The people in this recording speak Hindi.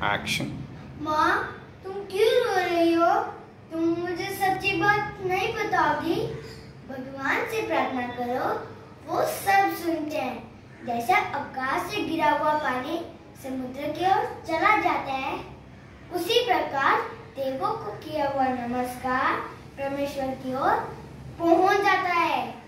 एक्शन। माँ, तुम क्यों रो रही हो? तुम मुझे सच्ची बात नहीं बताओगी? भगवान से प्रार्थना करो, वो सब सुनते हैं। जैसा आकाश से गिरा हुआ पानी समुद्र की ओर चला जाता है, उसी प्रकार देवों को किया हुआ नमस्कार परमेश्वर की ओर पहुंच जाता है।